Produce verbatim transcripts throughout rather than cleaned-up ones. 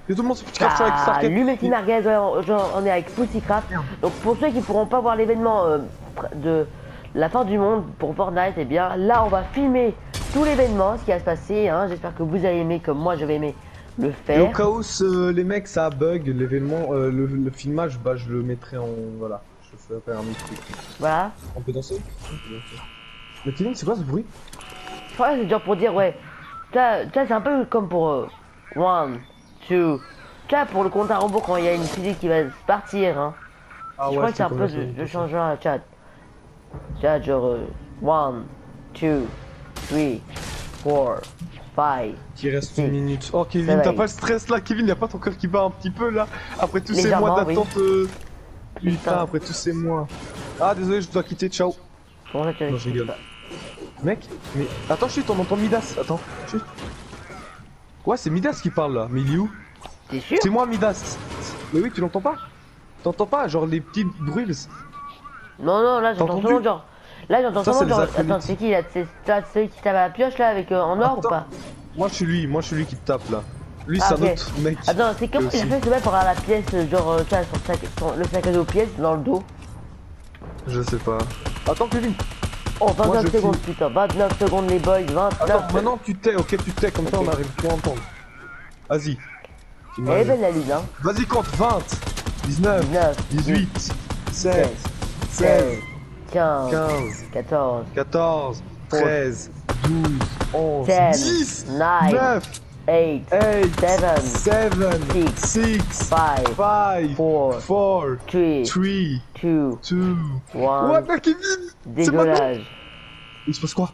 Et tout le monde sur Pussycraft avec Stark. Salut mes petits merguez, on, on est avec Pussycraft. Donc pour ceux qui pourront pas voir l'événement euh, de la fin du monde pour Fortnite, et eh bien là on va filmer tout l'événement, ce qui va se passer. Hein. J'espère que vous allez aimer comme moi je vais aimer le faire. Et au cas où euh, les mecs ça bug, l'événement, euh, le, le filmage, bah je le mettrai en... Voilà, je ferai un autre truc. Voilà. On peut danser, on peut danser. Mais Kevin, c'est quoi ce bruit? Ouais, c'est genre pour dire, ouais. Ça, ça c'est un peu comme pour... Euh, one, two... Ça pour le compte à rebours quand il y a une physique qui va partir. Hein. Ah je ouais, crois que c'est un peu de, de changement à chat. Chat genre... Euh, one, two, three, four, five... Il reste une minute. Oh Kevin, t'as pas le stress là, Kevin, y'a pas ton cœur qui bat un petit peu là? Après tous ces mois d'attente... Oui. Euh... Putain, après tous ces mois... Ah désolé, je dois quitter, ciao. Comment ça, tu non, je rigole. Mec, mais... Attends, chut, on entend Midas, attends, chut. Ouais, c'est Midas qui parle là, mais il est où? T'es sûr? C'est moi Midas. Mais oui, tu l'entends pas? T'entends pas, genre les petits bruits? Non, non, là j'entends seulement genre... Là j'entends seulement genre... Attends, c'est qui là? C'est celui qui tape à la pioche là avec euh, en or ou pas? Moi je suis lui, moi je suis lui qui te tape là. Lui c'est un autre mec. Attends, c'est comme il a fait ce mec pour avoir la pièce, genre euh, ça, son sac, son, le sac à dos pièce dans le dos. Je sais pas. Attends Kevin. Oh, vingt-neuf secondes putain, vingt-neuf secondes les boys, vingt-neuf. Attends, maintenant tu t'es, ok tu t'es, comme okay. Ça on arrive plus à entendre. Vas-y. Elle est belle la lune hein. Vas-y compte, vingt, dix-neuf, dix-huit, seize, seize, quinze, quinze, quatorze, quatorze, treize, douze, onze, dix, neuf, eight, seven, seven, six, five, five, four, four, three, three, two, two, one. What the Kevin? Dégueulasse. Il se passe quoi?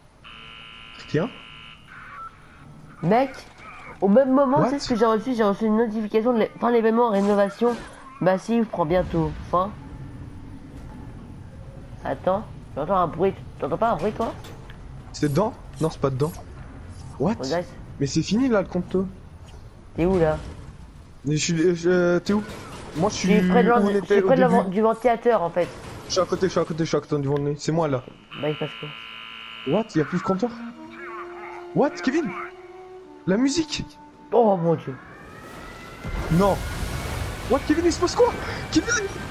Rien? Mec, au même moment, c'est ce que j'ai reçu, j'ai reçu une notification de fin l'événement rénovation massive prend bientôt fin. Attends, j'entends un bruit, t'entends pas un bruit toi? C'est dedans? Non, c'est pas dedans. What? Oh, mais c'est fini là le compte. T'es où là? Je suis. Euh, T'es où? Moi je suis. Je suis près, de, je suis près de du ventilateur en fait. Je suis à côté, je suis à côté, je suis à côté du ventilateur. C'est moi là. Bah il passe quoi? What? Y'a plus de compteur? What, Kevin? La musique? Oh mon dieu. Non. What, Kevin, il se passe quoi? Kevin?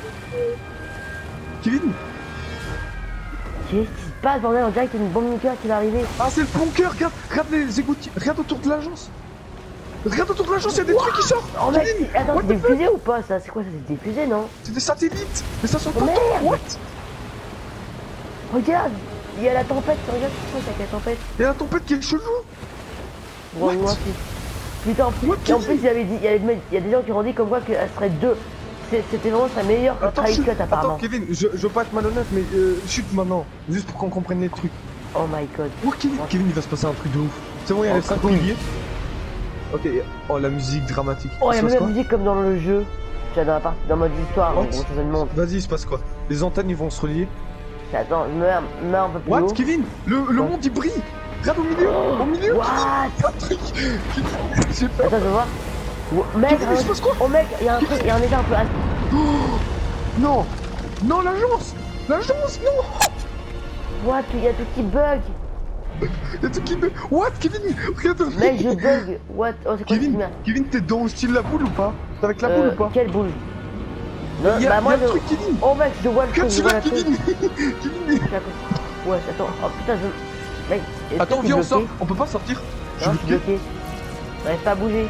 Kevin? Qu'est-ce qui se passe, bordel? On dirait qu'il y a une bombe nucléaire qui va arriver. Ah, c'est le bunker, regarde, regarde les égoutiers, regarde autour de l'agence. Regarde autour de l'agence, il y a des wow. trucs qui sortent. Oh mec, attends, c'est des fusées ou pas ça? C'est quoi ça? C'est des fusées, non? C'est des satellites. Mais ça sont oh, pas what? Regarde, il y a la tempête, regarde ce que c'est avec la tempête. Il y a la tempête qui est chelou. Ouais, moi, putain, en plus, what, en plus il, avait dit, il, y a des, il y a des gens qui ont dit comme quoi qu'elle serait deux. C'était vraiment serait meilleur que Try Cut apparemment. Attends Kevin, je, je veux pas être malhonnête mais euh, chute maintenant, juste pour qu'on comprenne les trucs. Oh my god. Oh Kevin, oh. Kevin il va se passer un truc de ouf. C'est bon, il y a oh, les cinq piliers. Ok, oh la musique dramatique. Oh il y a même la musique comme dans le jeu. Tu vois dans la partie, dans mode histoire, en gros, ça monte. Vas-y, il se passe quoi? Les antennes ils vont se relier. Attends, je meurs, meurs un peu plus What, haut. Kevin? Le, le monde il brille. Regarde au milieu, oh, au milieu. What? Un truc. J'ai peur. Attends, je vois. Mec, Kevin, il se passe quoi? Oh mec, il y a un truc, il y a un état un peu. Oh non, non l'agence, l'agence, non. What? Il y a tout qui bug. Il y a tout qui bug. What, Kevin? Regarde. Mec, je bug. What? Oh, c'est quoi Kevin, Kevin, t'es dans le style la boule ou pas? T'es avec la euh, boule ou pas? Quelle boule? Non, il y a, bah, moi, y a je... le truc, Kevin. Oh mec, je vois le truc. Tu vois, Kevin. Kevin. Ouais, attends. Oh putain, je. Mec. Attends, viens, on sort. On peut pas sortir. Je suis bloqué. J'arrive pas à bouger.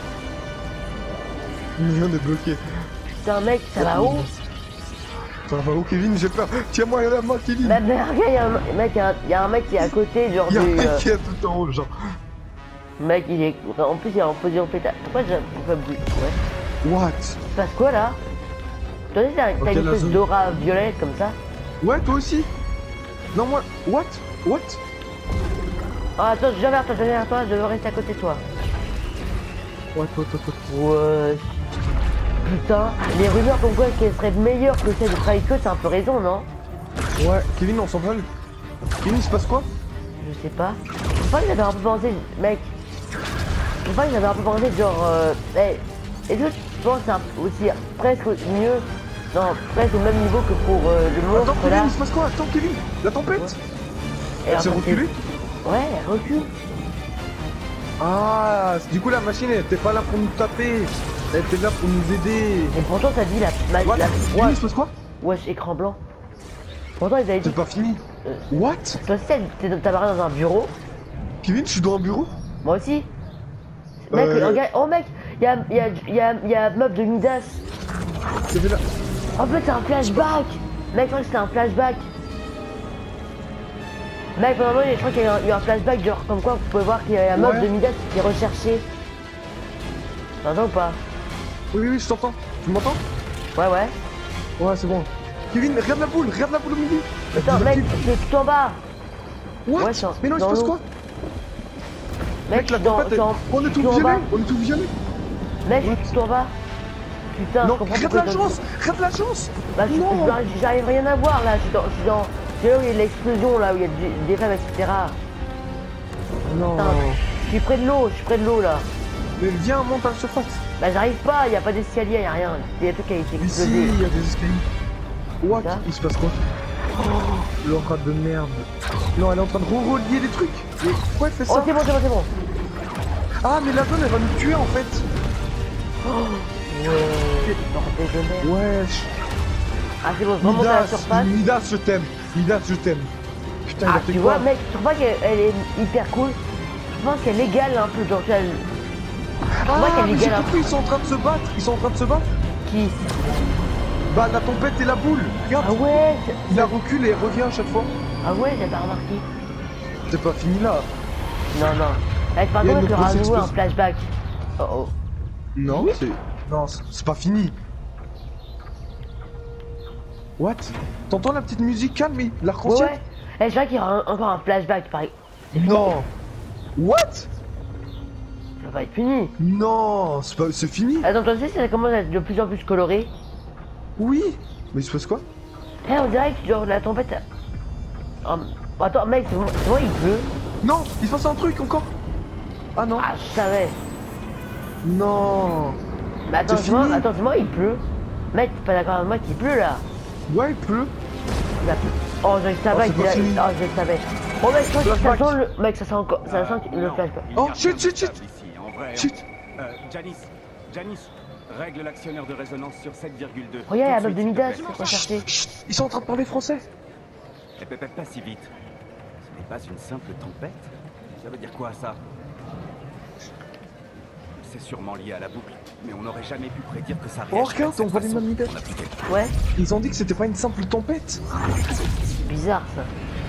Rien n'est bloqué. Putain mec, ça va où? Ça va où Kevin? J'ai peur. Tiens-moi la main Kevin. Bah mais regarde, y'a un mec, y a un mec qui est à côté, genre. Y'a un du, mec euh... qui est tout en haut, genre. Mec, il est. En plus, il est en position pétale. Pourquoi j'ai. Pourquoi bouger? Ouais. What? Il se passe quoi là? Toi aussi, t'as okay, une espèce d'aura violette comme ça? Ouais, toi aussi. Non, moi. What? What? Oh, attends, je viens vers toi, je viens vers toi, je veux rester à côté de toi. Ouais, toi, toi, toi. Ouais. Putain, les rumeurs comme quoi qu'elle serait meilleure que celle de Try Cut, c'est un peu raison, non? Ouais, Kevin, on s'en va. Kevin, il se passe quoi? Je sais pas. Je pense qu'il avait un peu pensé, mec. Je pense qu'il avait un peu pensé, genre. Euh, hey, est-ce que tu penses c'est aussi presque mieux? Non, presque au même niveau que pour euh, le monstre. Attends, Kevin, là. il se passe quoi? Attends, Kevin, la tempête? Ouais. Elle s'est reculée? Ouais, elle recule. Ah, du coup la machine elle était pas là pour nous taper. Elle était là pour nous aider. Et pourtant t'as dit la... Ma... What? la... Ouais, il se passe quoi? Wesh, écran blanc. Pourtant ils avaient dit... C'est pas fini. Euh... What? Toi aussi t'as barré dans un bureau. Kevin, je suis dans un bureau? Moi aussi. Mec, Euh... regarde... Oh mec, y'a y a, y a, y a meuf de Midas. Là. En fait c'est un flashback. Mec, je crois que c'était un flashback. Mec, pendant un moment, je crois qu'il y a eu un flashback, genre comme quoi vous pouvez voir qu'il y a un meuf ouais. de Midas qui est recherché. T'entends ou pas? Oui, oui, je t'entends. Tu m'entends? Ouais, ouais. Ouais, c'est bon. Kevin, regarde la boule, regarde la boule au milieu. Attends, mec, c'est tout en bas. What? Ouais, mais non, il se passe quoi? Mec, mec la dans, tempête, dans, on est tout violet, on est tout violet. Mec, je suis tout en bas. Putain, non, je comprends regarde l'agence, regarde l'agence. Bah, j'arrive rien à voir là, je suis dans... Je suis dans... C'est là où il y a de l'explosion, là où il y a du... des femmes, et cetera. Non. Putain, je suis près de l'eau, je suis près de l'eau là. Mais viens, monte à la surface. Bah j'arrive pas, il y a pas d'escalier, il y a rien. Il y a tout qui a été explosé. Ici, il y a des escaliers. What? Ça? Il se passe quoi? Oh, l'aura de merde. Non, elle est en train de relier des trucs. Mais pourquoi elle fait ça? Oh c'est bon, c'est bon, c'est bon. Ah, mais la zone, elle va nous tuer en fait. Oh, ouais, bordel de merde. Wesh. Ah c'est bon, je remonte à la surface. Midas, je t'aime. Midas, je t'aime. Putain, Ah il a fait tu quoi? vois mec, tu trouves pas qu'elle elle est hyper cool? Je pense qu'elle égale un peu, genre elle... Ah, qu'elle mais j'ai égale un compris, ils sont en train de se battre. Ils sont en train de se battre. Qui? Bah, la tempête et la boule. Regarde. Ah ouais. Il a recule et revient à chaque fois. Ah ouais, j'ai pas remarqué. C'est pas fini là. Non, non. Avec par Il y a contre, une il y aura à grosse nouveau un explosion. flashback. Oh oh. Non, c'est... Non, c'est c'est pas fini. What? T'entends la petite musique calme, mais Ouais, l'arc-en-ciel? ouais. Eh, je crois qu'il y aura un- encore un flashback, pareil. Non. What? Ça va être fini. Non, c'est pas... c'est fini? Attends, toi aussi, ça commence à être de plus en plus coloré. Oui. Mais il se passe quoi? Eh, on dirait que genre la tempête... Oh, attends, mec, c'est moi, c'est moi, il pleut. Non, il se passe un truc encore. Ah non. Ah, je savais. Non. Mais attends, C'est c'est moi, fini. attends, c'est moi, il pleut. Mec, t'es pas d'accord avec moi qu'il pleut là? Ouais, il pleut. Il a plu. Oh, je le savais c'est qu'il pas a... fini. Oh, je le savais. Oh, mec, je crois que ça Flashback. sent le... Mec, ça sent encore... Ça sent le flashback. Oh, chut, chut, chut. Ici, en vrai, Chut. Euh, Janice, Janice, règle l'actionneur de résonance sur sept virgule deux. Regarde, il y a la Tout meuf de suite, s'il te Midas, plaît. c'est recherché. Chut, ils sont en train de parler français. Eh, eh, eh, pas si vite. Ce n'est pas une simple tempête. Ça veut dire quoi, ça? C'est sûrement lié à la boucle, mais on n'aurait jamais pu prédire que ça Oh, réagirait regarde, de cette on voit les façon. mammifères. On a pris quelques- Ouais, Ils ont dit que c'était pas une simple tempête. c'est bizarre ça.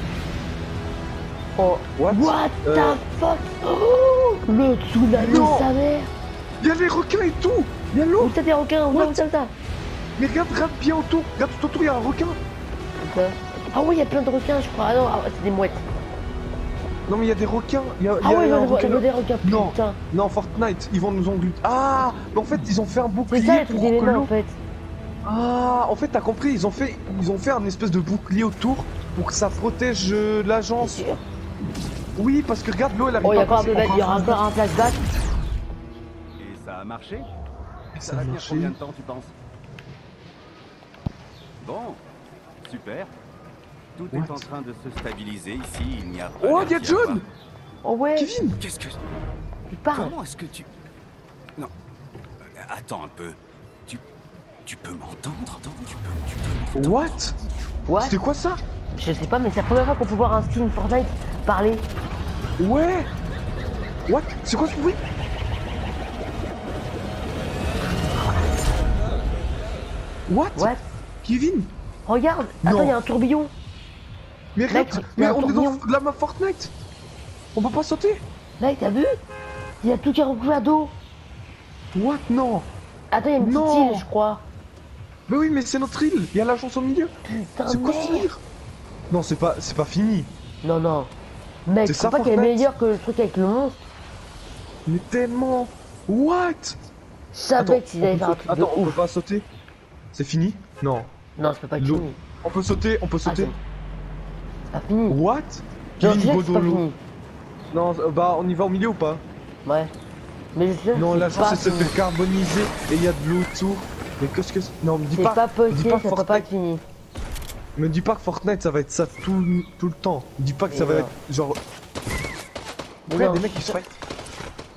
Oh, What? what Euh, the fuck? Oh, le tsunami, Non. sa mère. Il y a les requins et tout. Il y a l'eau. Où t'as des requins? Où What? t'as, où t'as, où t'as? Mais regarde, regarde bien autour. Regarde tout autour, il y a un requin. Où t'as? Ah oui, il y a plein de requins, je crois. Ah non, ah, c'est des mouettes. Non, mais il y a des requins. Il y a, il Ah y a ouais, il y un a des, requin il y a là. des requins, Non. putain. Non, Fortnite, ils vont nous engluer. Ah, mais en fait, ils ont fait un C'est bouclier ça le truc pour que d'éléments l'eau... en fait. Ah, en fait, t'as compris, ils ont fait, ils ont fait un espèce de bouclier autour pour que ça protège euh, l'agence. C'est sûr. Oui, parce que regarde, l'eau, elle arrive Oh, il y a pas à encore un passer. peu, il y aura encore un flashback. Et ça a marché? Ça Ça a va tenir marché. combien de temps, tu penses? Bon, super. Tout What? est en train de se stabiliser ici, il n'y a pas... Oh, d'air il y a qui John. avance. Oh ouais, Kevin. Qu'est-ce que... il parle. Comment est-ce que tu... Non. Euh, Attends un peu. Tu... Tu peux m'entendre? Tu peux... Tu peux m'entendre? What? What? C'était quoi ça? Je sais pas, mais c'est la première fois qu'on peut voir un skin Fortnite parler. Ouais. What? C'est quoi ce bruit? What? What? Kevin? Regarde, attends, Non. il y a un tourbillon. Mais Mec, regarde, il y mais a un on est dans tourbillon. la map Fortnite. On peut pas sauter. Mec, t'as vu? Il y a tout qui est recouvert d'eau. What? Non. Attends, il y a une petite Non. île, je crois. Mais oui, mais c'est notre île. Il y a l'agence au milieu. Putain, C'est quoi ce merde. délire? Non, c'est pas, c'est pas fini. Non, non. Mec, C'est je ça, crois pas qu'elle est Fortnite? meilleure que le truc avec le monstre. Mais tellement. What? Je savais qu'ils on allaient peut faire un sauter- truc de Attends, on peut ouf. pas sauter. C'est fini? Non. Non, c'est pas L'eau. fini. On peut sauter, on peut Ah, sauter. c'est c'est pas fini. What? Genre, je Kevin, sais que go c'est dans pas l'eau. fini. Non, euh, bah on y va au milieu ou pas? Ouais. Mais je sais que Non, c'est l'agence pas elle se fini. fait carboniser et il y a de l'eau autour. Mais qu'est-ce que c'est? Non, me dis C'est pas. pas me dis possible, pas ça peut pas Fortnite. être fini. Me dis pas que Fortnite ça va être ça tout, tout le temps. Me dis pas que ça Et va non. être genre. Mais Regarde, non. des mecs qui se fight.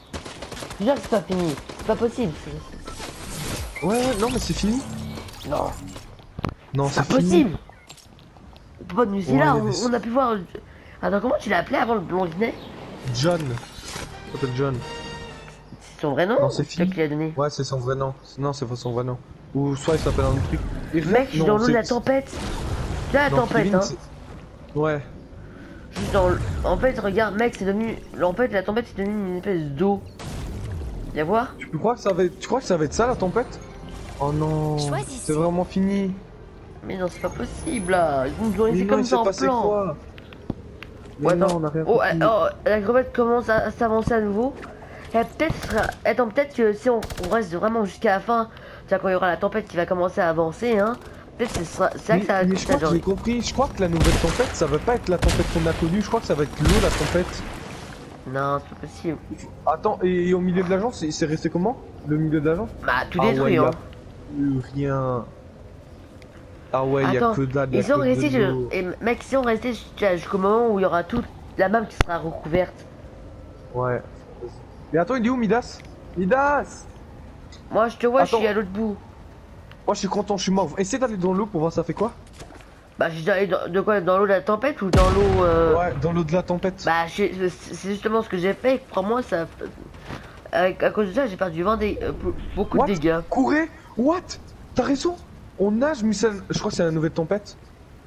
Je jure que c'est pas fini. C'est pas possible. Ouais, ouais, non, mais c'est fini. Non. Non, c'est pas fini. possible. On peut pas nous laisser Ouais, là, des... on, on a pu voir... Attends, comment tu l'as appelé avant le blondinet? John. Il s'appelle John. C'est son vrai nom? Non, c'est fini. Qui l'a donné? Ouais, c'est son vrai nom. Non, c'est pas son vrai nom. Ou soit il s'appelle un truc. Et mec, je suis dans l'eau de la tempête. Là, la non, tempête, Kevin, hein. Ouais. Juste dans le... En fait, regarde, mec, c'est devenu... En fait, la tempête, c'est devenu une espèce d'eau. Viens voir. Tu crois que ça va être... Tu crois que ça va être ça, la tempête? Oh non. C'est vraiment fini. Mais non, c'est pas possible, là. Ils nous ont laissé comme ça en plan. Quoi Mais ouais, non, on a rien oh, oh, la crevette commence à, à s'avancer à nouveau. Et peut-être... Attends, peut-être que si on, on reste vraiment jusqu'à la fin, c'est-à-dire quand il y aura la tempête qui va commencer à avancer, hein. Peut-être c'est ça que ça va... Mais je crois que j'ai compris, je crois que la nouvelle tempête, ça va pas être la tempête qu'on a connue, je crois que ça va être l'eau, la tempête. Non, c'est pas possible. Attends, et, et au milieu de l'agence, c'est resté comment? Le milieu de l'agence? Bah, tout ah, détruit, ouais, hein. Plus rien. Ah ouais, il y a que dalle. Ils sont restés, je... et mec, si on restait jusqu'au moment où il y aura toute la map qui sera recouverte. Ouais. Mais attends, il est où Midas? Midas! Moi, je te vois, attends. Je suis à l'autre bout. Moi, je suis content, je suis mort. Essaye d'aller dans l'eau pour voir ça fait quoi? Bah, je suis allé dans, de quoi? Dans l'eau de la tempête ou dans l'eau euh... Ouais, dans l'eau de la tempête. Bah, c'est justement ce que j'ai fait. Crois-moi, ça. À, à cause de ça, j'ai perdu vingt dé... euh, beaucoup What? de dégâts. Courez? What? T'as raison? On nage, mais ça... je crois que c'est la nouvelle tempête.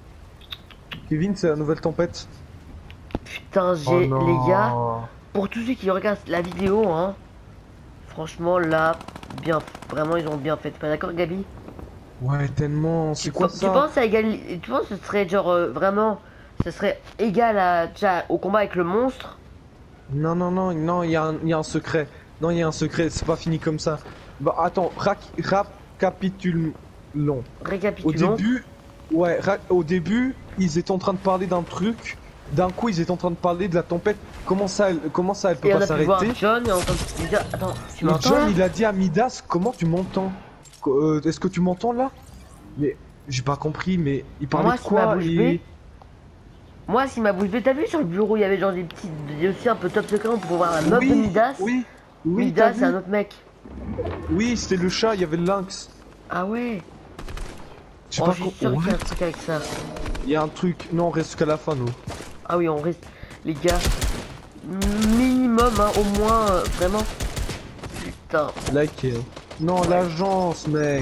Kevin, c'est la nouvelle tempête. Putain, j'ai oh les gars. Pour tous ceux qui regardent la vidéo, hein. Franchement, là, bien, vraiment, ils ont bien fait. Pas d'accord, Gabi? Ouais, tellement. C'est quoi ça? Tu penses à égal... Tu penses que ce serait genre euh, vraiment, ce serait égal à déjà au combat avec le monstre? Non, non, non, non, il y, y a un secret. Non, il y a un secret. C'est pas fini comme ça. Bah attends, récapitulons. Récapitulons. Au début, ouais, au début, ils étaient en train de parler d'un truc. D'un coup, ils étaient en train de parler de la tempête. Comment ça, elle, comment ça, elle peut et pas s'arrêter? John, et on lui dire, attends, tu m'entends? John, il a dit à Midas, comment tu m'entends? euh, Est-ce que tu m'entends là? Mais j'ai pas compris, mais il parlait Moi, de quoi? Et... Moi, si ma bouche bée, t'as vu sur le bureau, il y avait genre des petits, des aussi un peu top secret pour voir la meuf oui, de Midas. Oui, oui. Midas, c'est un autre mec. Oui, c'était le chat, il y avait le lynx. Ah ouais. Je sais oh, pas je suis sûr qu'il y a un truc avec ça. Il y a un truc. Non, on reste jusqu'à la fin, nous. Ah oui, on reste. Les gars. Minimum, hein, au moins, euh, vraiment. Putain. Like. Non, l'agence, mec.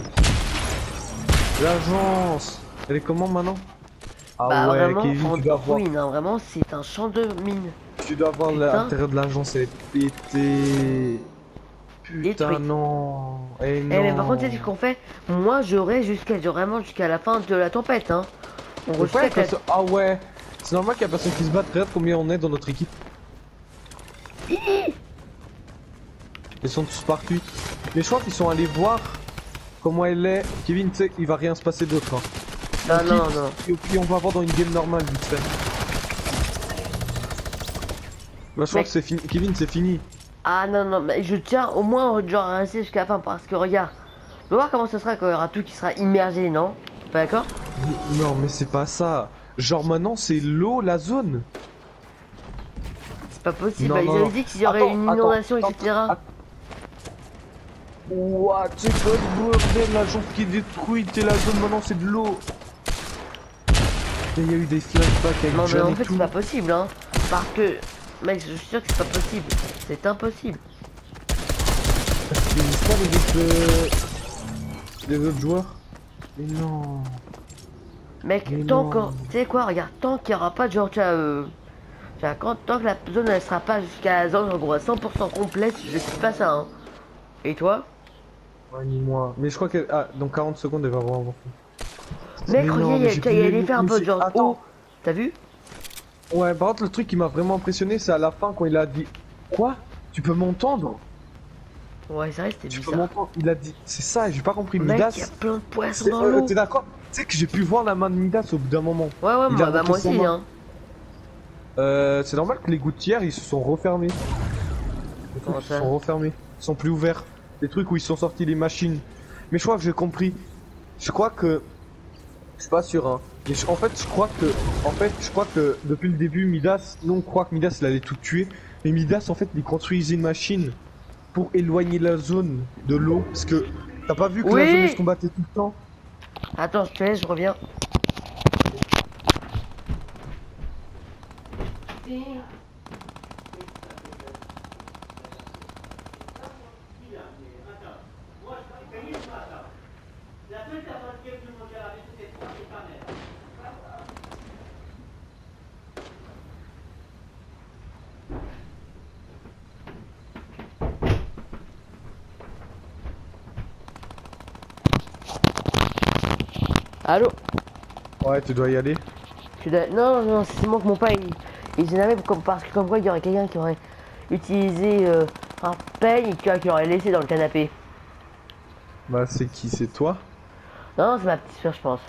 L'agence. Elle est comment maintenant? Ah bah, ouais, vraiment, Kevin, tu dois avoir... Oui, non, vraiment, c'est un champ de mine. Tu dois avoir l'intérieur de l'agence, elle est pétée. Putain, détruite. Non. Eh non. Eh mais par contre, c'est ce qu'on fait. Moi, j'aurai jusqu'à vraiment jusqu'à la fin de la tempête, hein. On ouais, la... ça... Ah ouais. C'est normal qu'il y a personne qui se batte. Regarde combien on est dans notre équipe. Ils sont tous partis. Mais je crois qu'ils sont allés voir comment elle est. Kevin, tu sais, il va rien se passer d'autre. Hein. Ah non, non. Et puis on va voir dans une game normale vite fait. Bah, je crois que c'est fini. Kevin, c'est fini. Ah non, non, mais je tiens au moins genre à rester jusqu'à la fin parce que regarde. On va voir comment ce sera quand il y aura tout qui sera immergé, non? Pas d'accord? Non, mais c'est pas ça. Genre maintenant, c'est l'eau, la zone. C'est pas possible. Non, bah, non, ils avaient dit qu'il y aurait attends, une inondation, attends, et cetera. What? C'est quoi le bordel? L'agence qui est détruite et la zone maintenant, c'est de l'eau. Il y a eu des flashbacks avec non, mais John en fait, c'est pas possible, hein. Parce que, mec, je suis sûr que c'est pas possible. C'est impossible. C'est l'histoire des autres... des autres joueurs. Mais non. Mec, mais tant que... Tu sais quoi, regarde, tant qu'il n'y aura pas de genre, tu vois, euh... quand, tant que la zone elle sera pas jusqu'à la zone en gros à cent pour cent complète, je kiffe pas ça, hein. Et toi? Ouais, ni moi. Mais je crois que... Ah, dans quarante secondes, elle va avoir... Mec, regarde, il y a l'effet un peu genre... Oh, t'as vu? Ouais, par contre, le truc qui m'a vraiment impressionné, c'est à la fin quand il a dit... Quoi? Tu peux m'entendre? Ouais, c'est vrai, c'était bizarre. Tu peux m'entendre? Il a dit... C'est ça, j'ai pas compris. Mec, Midas... il y a plein de poissons dans l'eau. T'es d'accord? Tu sais que j'ai pu voir la main de Midas au bout d'un moment. Ouais, ouais, moi, bah, moi aussi, hein. Euh, c'est normal que les gouttières, ils se sont refermés. Les trucs, ils se sont refermés. Ils sont plus ouverts. Les trucs où ils sont sortis les machines. Mais je crois que j'ai compris. Je crois que... Je suis pas sûr, hein. Mais je... en fait, je crois que... En fait, je crois que depuis le début, Midas... Nous, on croit que Midas, il allait tout tuer. Mais Midas, en fait, il construisait une machine. pour éloigner la zone de l'eau. Parce que t'as pas vu que Oui. la zone elle se combattait tout le temps? Attends, je te laisse, je reviens. Allô? Ouais, tu dois y aller. Tu dois... Non, non, c'est moi que mon père, il, il s'est énervé comme, parce que comme quoi il y aurait quelqu'un qui aurait utilisé euh, un peigne et qui, qui l'aurait laissé dans le canapé. Bah, c'est qui? C'est toi? Non, non, c'est ma petite soeur, je pense.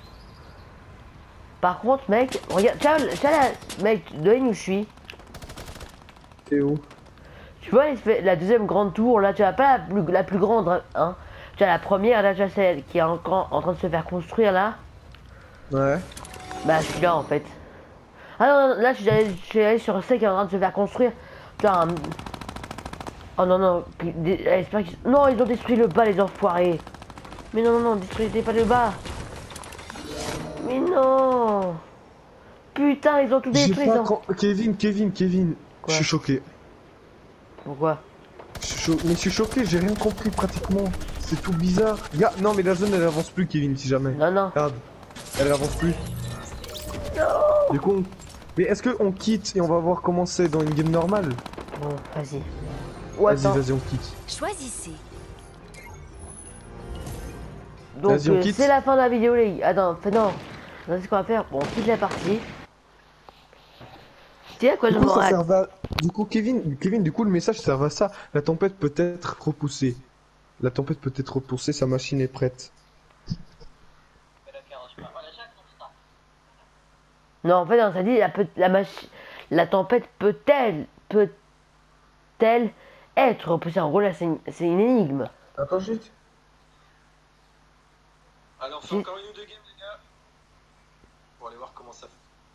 Par contre, mec, regarde, tiens, tiens la... mec, de où je suis. T'es où? Tu vois l'espèce- la deuxième grande tour, là, tu vois pas la plus, la plus grande, hein. Tu vois la première, là, tu vois celle qui est encore en train de se faire construire, là. Ouais. Bah, je suis là, en fait. Ah non, non, là, je suis allé, je suis allé sur celle qui est en train de se faire construire. Tu vois, un... Oh non, non, des- j'espère qu'ils- non, ils ont détruit le bas, les enfoirés. Mais non, non, non, détruisez pas le bas. Mais non. Putain, ils ont tout J'ai détruit. pas Ils ont... com- Kevin, Kevin, Kevin. Quoi? Je suis choqué. Pourquoi? Je suis cho- Mais je suis choqué, j'ai rien compris pratiquement. C'est tout bizarre. Regarde, non mais la zone elle avance plus, Kevin, si jamais. Non, non. Regarde, elle avance plus. Non. Du coup, on- mais est-ce que on quitte et on va voir comment c'est dans une game normale? Bon, vas-y. Ou Vas-y, attends. vas-y, on quitte. Choisissez. Donc, Vas-y, on euh, quitte. c'est la fin de la vidéo, les gars. Attends, fais non. C'est ce qu'on va faire. Bon, on quitte la partie. Tu sais à quoi je Du me coup, ça rends- servait à- du coup, Kevin, Kevin, du coup, le message servait à ça. La tempête peut être repoussée. La tempête peut être repoussée, sa machine est prête. Non, en fait, non, ça dit la, peut- la, mach- la tempête peut-elle peut-elle être repoussée. En gros, là, c'est une, c'est une énigme. Attends juste. Allez, on fait Si- encore une ou deux games, les gars. Pour aller voir comment ça fait.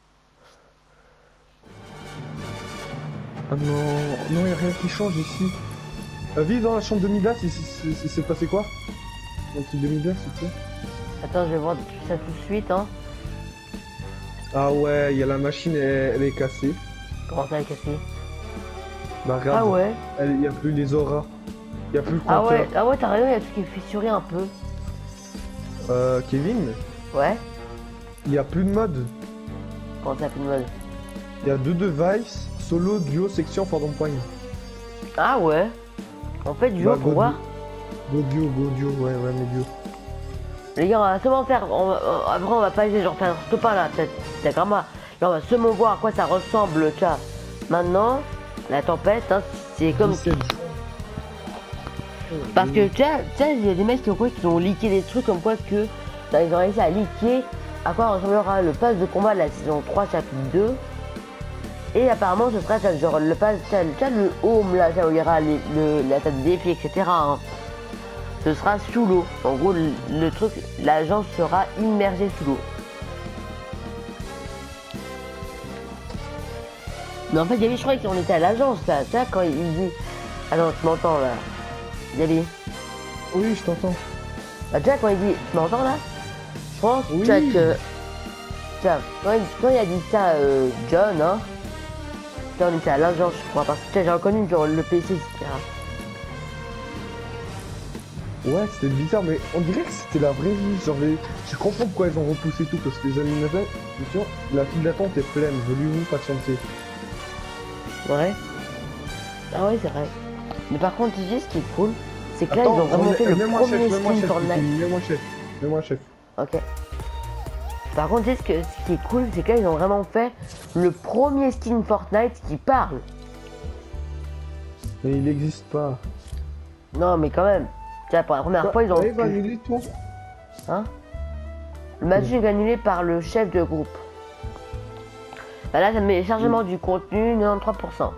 Ah non, non, y a rien qui change ici. Euh, vive dans la chambre de Midas, il s'est- il s'est passé quoi? Dans le truc de Midas, s'il te plaît. Attends, je vais voir ça tout de suite, hein. Ah ouais, il y a la machine, elle, elle est cassée. Comment ça est cassé? Bah regarde, Ah ouais. il n'y a plus les auras. Il n'y a plus le Ah compteur. ouais, ah ouais, t'as raison, il y a tout qui est fissuré un peu. Euh, Kevin, Ouais. il n'y a plus de mode. Comment ça fait de mode? Il y a deux devices, solo, duo, section, fort d'empoigne. Ah ouais. En fait, duo Bah, pour go voir. Go duo, go duo, ouais, ouais, mais duo. Les gars, on va seulement faire. On va- on- après, on va pas essayer, genre faire ce pas là, peut-être. C'est comme moi. Là, on va seulement voir à quoi ça ressemble, tu vois. Maintenant, la tempête, hein, c'est comme. dix-sept juin. Parce que, tu vois, tu sais, il y a des mecs qui ont, quoi, qui ont leaké des trucs comme quoi que. Là, ils ont réussi à leaker à quoi ressemblera le pass de combat de la saison trois, chapitre deux. Et apparemment, ce sera ça, genre le pass, tu vois, le home là, ça, où il y aura les, le, la table de défi, et cetera. Hein. Ce sera sous l'eau. En gros, le, le truc, l'agence sera immergée sous l'eau. Mais en fait, Gabi, je croyais qu'on était à l'agence là. Tu vois, quand il dit. Ah non, tu m'entends là. Gabi. Oui, je t'entends. Bah, tu vois, quand il dit. Tu m'entends là? Je pense, Oui. tu vois, que. Tu vois, quand il, quand il a dit ça, euh, John, hein. Tu vois, on était à l'agence, je crois. Parce que tu vois, j'ai reconnu genre le P C, et cetera. Ouais, c'était bizarre, mais on dirait que c'était la vraie vie. Genre, les- je comprends pourquoi ils ont repoussé tout, parce que les animateurs, attention, la file d'attente est pleine. Voulez-vous patienter? Ouais. Ah ouais, c'est vrai. Mais par contre, tu sais, ce qui est cool, c'est que là, Attends, ils ont vraiment remets- fait le mets-moi premier chef, mets-moi skin chef, Fortnite. Mets-moi chef, mets-moi chef. Ok. Par contre, tu sais, ce, que, ce qui est cool, c'est que là, ils ont vraiment fait le premier skin Fortnite qui parle. Mais il n'existe pas. Non, mais quand même. Tu vois, pour la première fois, ils ont... Allez, va annuler toi. Hein? Le match est annulé par le chef de groupe. Bah là, ça met le chargement du contenu, quatre-vingt-treize pour cent.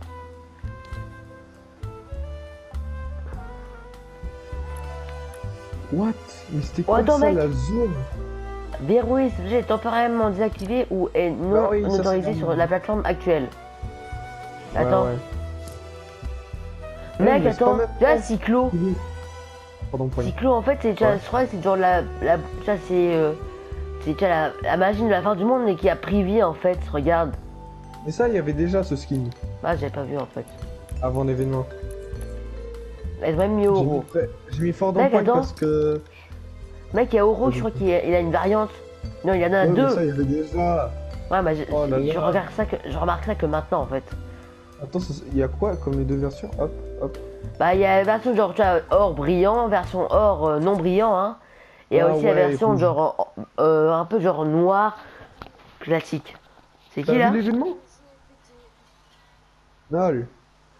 What? Mais c'était Oh, quoi attends, ça, mec. la zone? Verrouiller ce objet est temporairement désactivé ou est non Bah oui, ça, autorisé c'est sur normal. la plateforme actuelle. Attends. Ouais, ouais. Mec, mais c'est pas attends, maintenant. tu vois, Cyclo. Pardon, poignet. Cyclo, en fait, c'est déjà, Ouais. je crois que c'est genre la. la ça, c'est. Euh, c'est déjà la, la machine de la fin du monde, mais qui a pris vie, en fait. Regarde. Mais ça, il y avait déjà ce skin Ah, j'avais pas vu, en fait. avant l'événement. Elles ont même mis J'ai Oro. mis, prêt- j'ai mis fort dans Mec, le point attends. parce que. Mec, il y a Oro, Ouais, je crois je- qu'il a, il a une variante. Non, il y en a Ouais, mais deux. ça, il y avait déjà. Ouais, bah, je, Oh là je là. regarde ça que, je remarque ça que maintenant, en fait. Attends, ça- il y a quoi comme les deux versions? Hop, hop. Bah, il y a la version genre, tu vois, or brillant, version or euh, non brillant, hein. Et il y a Ah aussi la ouais, version faut- genre, euh, un peu genre noir, classique. C'est T'as qui, là? vu l'événement? Non, lui.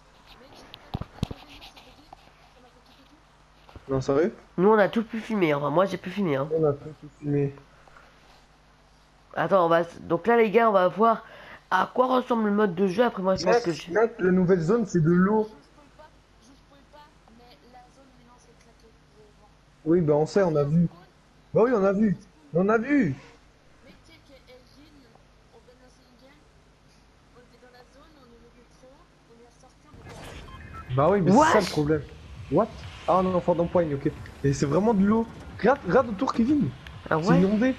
Non, sérieux? Nous, on a tout pu filmer, enfin, moi, j'ai pu filmer, hein. On a pas tout filmé. Attends, on va... Donc là, les gars, on va voir à quoi ressemble le mode de jeu. Après, moi, je pense Mec, que je... mec, la nouvelle zone, c'est de l'eau. Oui, bah on sait, on a vu. Bah oui, on a vu. On a vu. Mais tu sais qu'Elgin, on vient de lancer une game, on était dans la zone, on est levé trop, on est ressorti, on était... Bah oui, mais c'est ça Wesh. le problème. What? Ah non, fort d'empoigne, ok. Et c'est vraiment de l'eau. Regarde, regarde autour, Kevin. Ah C'est ouais? inondé.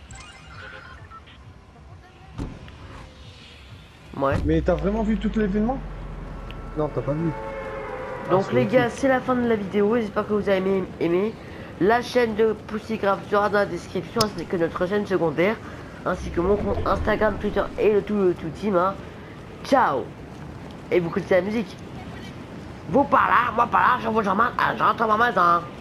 Ouais. Mais t'as vraiment vu tout l'événement? Non, t'as pas vu. Donc Ah, les c'est gars, c'est la fin de la vidéo. J'espère que vous avez aimé. aimé. La chaîne de Pussycraft sera dans la description, ainsi que notre chaîne secondaire, ainsi que mon compte Instagram, Twitter et le tout, le tout team. Hein. Ciao. Et vous connaissez la musique. Vous par là, moi par là, je vous emmène, je rentre à ma maison.